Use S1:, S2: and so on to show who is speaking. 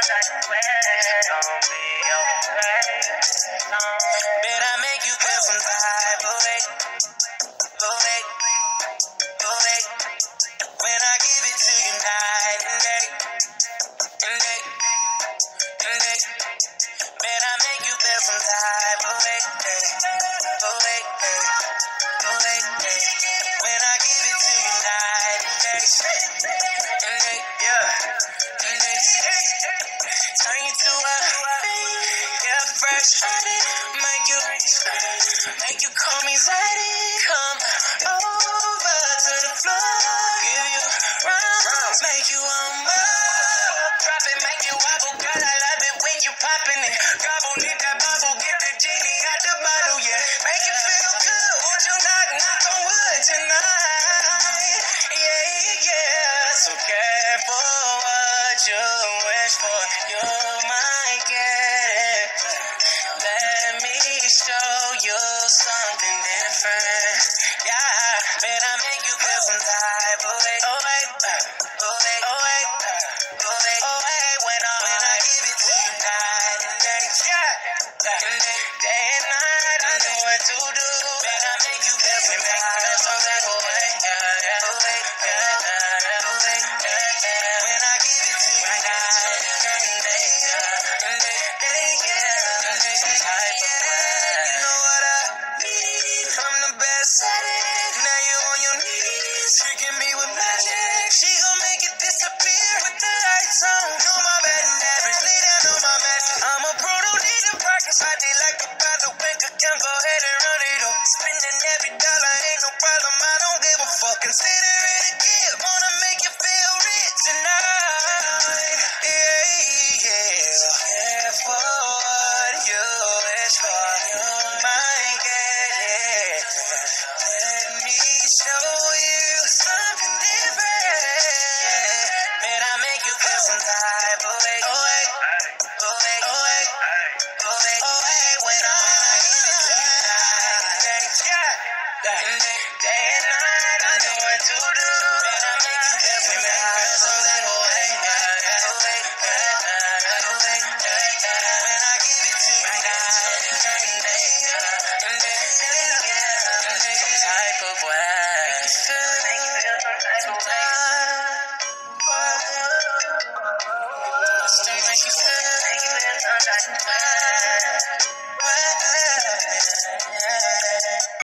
S1: Bet I make you feel some type of way, way, way. When I give it to you night and day, and day, and day. Bet I make you feel some type of way, way, way. When I give it to you night and day, and day, yeah, and day. Turn you to a fresh, make you call me Zaddy. Come over to the floor, give you rounds, make you drop it, make you wobble, girl. I love it when you poppin' it. Gobble, need that bubble, get the genie out the bottle, yeah. Make it feel good, won't you knock on wood tonight? Yeah. So careful what you wish for, you might get it. Let me show you something different. Yeah, bet I make you feel some type of way. Oh wait, when I give it to you night and day. Yeah, day and night, I know what to do. Bet I make you feel some type of way. When I give it to you night and day. Type of way. You know what I need? I'm the best at it. Now you on your knees, tricking me with magic. She gon' make it disappear with the lights on. Know my batting average, lay down on my mattress. I'm a pro, don't need to practice. I did like a brother, bank account, go ahead and run it up. Spending every dollar, ain't no problem. I don't give a fuck. Consider it a gift. Wanna make you feel rich tonight. Yeah. Careful what you wish for, you might get it. Let me show you something different. Bet I make you feel some type of way. When I give it to you night and day. Yeah. Day and night, I know what to do. Bet I make you feel some type of way. When I give it to you night and day. Some type of way.